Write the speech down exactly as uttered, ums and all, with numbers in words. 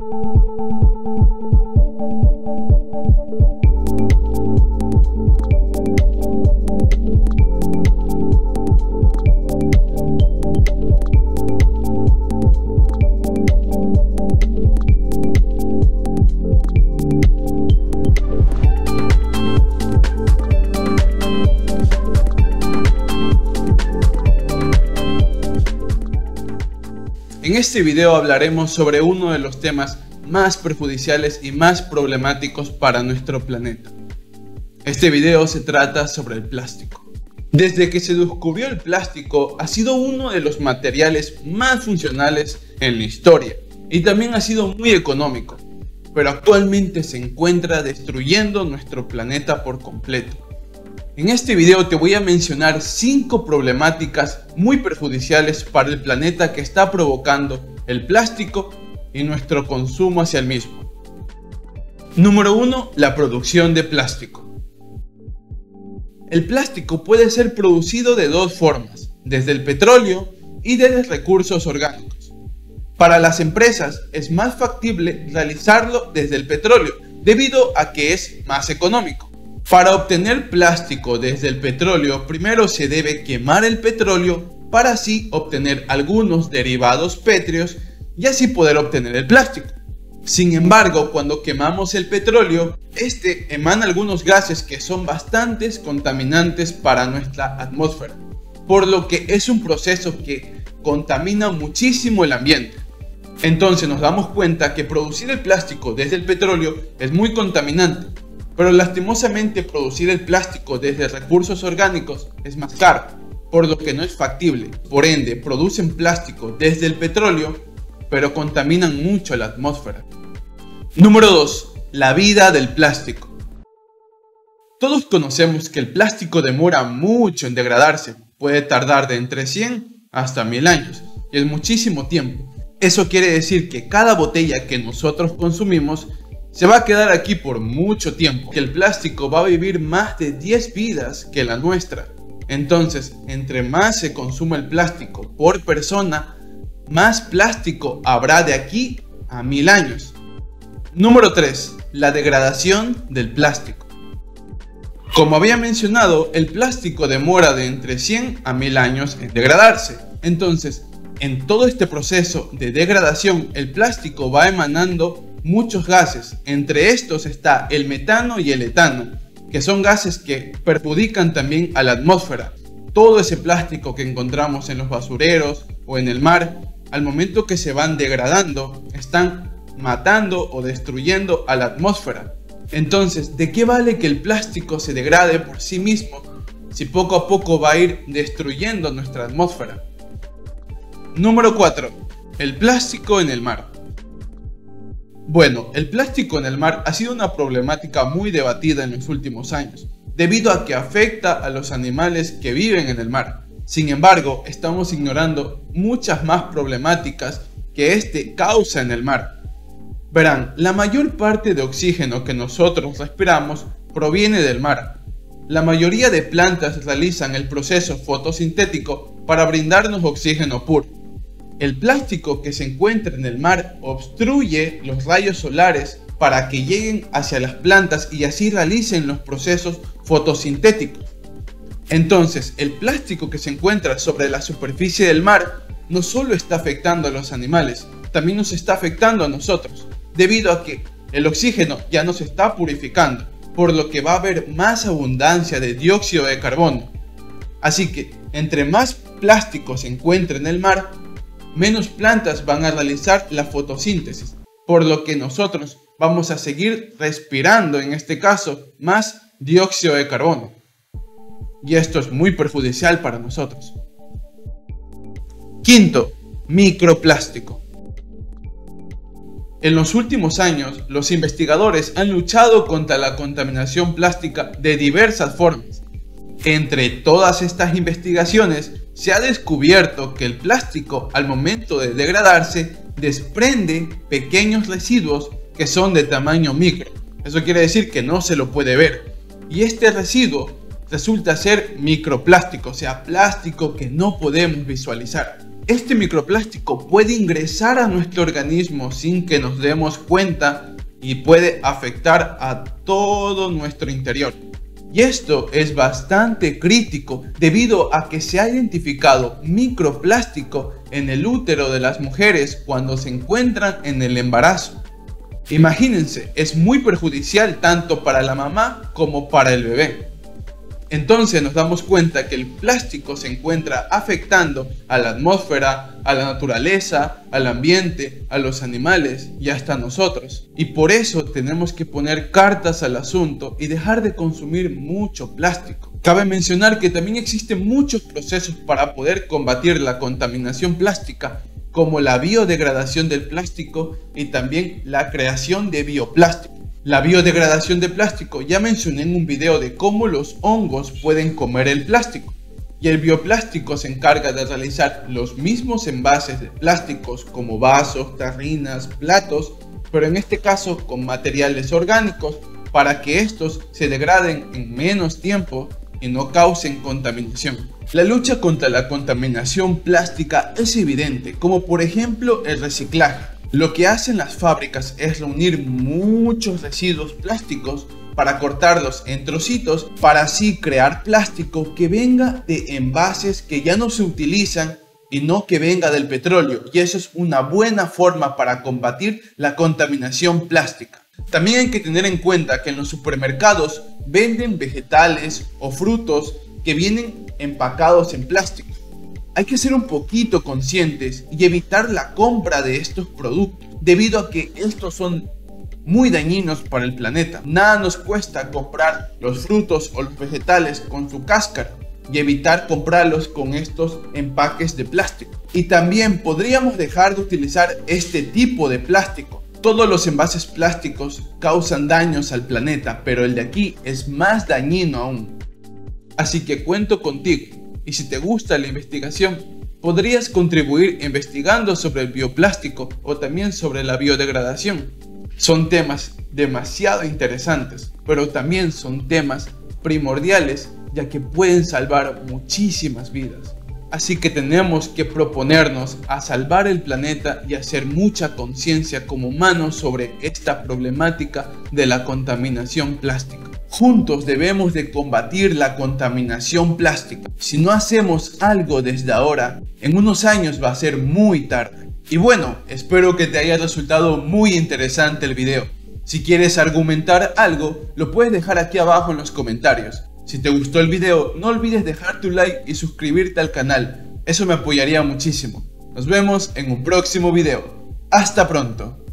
En este video hablaremos sobre uno de los temas más perjudiciales y más problemáticos para nuestro planeta. Este video se trata sobre el plástico. Desde que se descubrió el plástico ha sido uno de los materiales más funcionales en la historia y también ha sido muy económico, pero actualmente se encuentra destruyendo nuestro planeta por completo. En este video te voy a mencionar cinco problemáticas muy perjudiciales para el planeta que está provocando el plástico y nuestro consumo hacia el mismo. Número uno. La producción de plástico. El plástico puede ser producido de dos formas, desde el petróleo y desde recursos orgánicos. Para las empresas es más factible realizarlo desde el petróleo, debido a que es más económico. Para obtener plástico desde el petróleo, primero se debe quemar el petróleo para así obtener algunos derivados pétreos y así poder obtener el plástico. Sin embargo, cuando quemamos el petróleo, este emana algunos gases que son bastante contaminantes para nuestra atmósfera, por lo que es un proceso que contamina muchísimo el ambiente. Entonces nos damos cuenta que producir el plástico desde el petróleo es muy contaminante. Pero lastimosamente producir el plástico desde recursos orgánicos es más caro, por lo que no es factible. Por ende, producen plástico desde el petróleo, pero contaminan mucho la atmósfera. Número dos. La vida del plástico. Todos conocemos que el plástico demora mucho en degradarse, puede tardar de entre cien hasta mil años, y es muchísimo tiempo. Eso quiere decir que cada botella que nosotros consumimos se va a quedar aquí por mucho tiempo, que el plástico va a vivir más de diez vidas que la nuestra. Entonces, entre más se consume el plástico por persona, más plástico habrá de aquí a mil años. Número tres. La degradación del plástico. Como había mencionado, el plástico demora de entre cien a mil años en degradarse. Entonces, en todo este proceso de degradación, el plástico va emanando muchos gases. Entre estos está el metano y el etano, que son gases que perjudican también a la atmósfera. Todo ese plástico que encontramos en los basureros o en el mar, al momento que se van degradando, están matando o destruyendo a la atmósfera. Entonces, ¿de qué vale que el plástico se degrade por sí mismo si poco a poco va a ir destruyendo nuestra atmósfera? Número cuatro. El plástico en el mar. Bueno, el plástico en el mar ha sido una problemática muy debatida en los últimos años, debido a que afecta a los animales que viven en el mar. Sin embargo, estamos ignorando muchas más problemáticas que este causa en el mar. Verán, la mayor parte de oxígeno que nosotros respiramos proviene del mar. La mayoría de plantas realizan el proceso fotosintético para brindarnos oxígeno puro. El plástico que se encuentra en el mar obstruye los rayos solares para que lleguen hacia las plantas y así realicen los procesos fotosintéticos. Entonces, el plástico que se encuentra sobre la superficie del mar no solo está afectando a los animales, también nos está afectando a nosotros, debido a que el oxígeno ya no se está purificando, por lo que va a haber más abundancia de dióxido de carbono. Así que, entre más plástico se encuentre en el mar, menos plantas van a realizar la fotosíntesis, por lo que nosotros vamos a seguir respirando, en este caso, más dióxido de carbono. Y esto es muy perjudicial para nosotros. Quinto, microplástico. En los últimos años, los investigadores han luchado contra la contaminación plástica de diversas formas. Entre todas estas investigaciones, se ha descubierto que el plástico, al momento de degradarse, desprende pequeños residuos que son de tamaño micro. Eso quiere decir que no se lo puede ver. Y este residuo resulta ser microplástico, o sea, plástico que no podemos visualizar. Este microplástico puede ingresar a nuestro organismo sin que nos demos cuenta y puede afectar a todo nuestro interior. Y esto es bastante crítico debido a que se ha identificado microplástico en el útero de las mujeres cuando se encuentran en el embarazo. Imagínense, es muy perjudicial tanto para la mamá como para el bebé. Entonces nos damos cuenta que el plástico se encuentra afectando a la atmósfera, a la naturaleza, al ambiente, a los animales y hasta a nosotros. Y por eso tenemos que poner cartas al asunto y dejar de consumir mucho plástico. Cabe mencionar que también existen muchos procesos para poder combatir la contaminación plástica, como la biodegradación del plástico y también la creación de bioplástico. La biodegradación de plástico ya mencioné en un video de cómo los hongos pueden comer el plástico. Y el bioplástico se encarga de realizar los mismos envases de plásticos como vasos, tarrinas, platos, pero en este caso con materiales orgánicos para que estos se degraden en menos tiempo y no causen contaminación. La lucha contra la contaminación plástica es evidente, como por ejemplo el reciclaje. Lo que hacen las fábricas es reunir muchos residuos plásticos para cortarlos en trocitos para así crear plástico que venga de envases que ya no se utilizan y no que venga del petróleo, y eso es una buena forma para combatir la contaminación plástica. También hay que tener en cuenta que en los supermercados venden vegetales o frutos que vienen empacados en plástico. Hay que ser un poquito conscientes y evitar la compra de estos productos, debido a que estos son muy dañinos para el planeta. Nada nos cuesta comprar los frutos o los vegetales con su cáscara y evitar comprarlos con estos empaques de plástico. Y también podríamos dejar de utilizar este tipo de plástico. Todos los envases plásticos causan daños al planeta, pero el de aquí es más dañino aún. Así que cuento contigo. Y si te gusta la investigación, podrías contribuir investigando sobre el bioplástico o también sobre la biodegradación. Son temas demasiado interesantes, pero también son temas primordiales, ya que pueden salvar muchísimas vidas. Así que tenemos que proponernos a salvar el planeta y hacer mucha conciencia como humanos sobre esta problemática de la contaminación plástica. Juntos debemos de combatir la contaminación plástica. Si no hacemos algo desde ahora, en unos años va a ser muy tarde. Y bueno, espero que te haya resultado muy interesante el video. Si quieres argumentar algo, lo puedes dejar aquí abajo en los comentarios. Si te gustó el video, no olvides dejar tu like y suscribirte al canal. Eso me apoyaría muchísimo. Nos vemos en un próximo video. ¡Hasta pronto!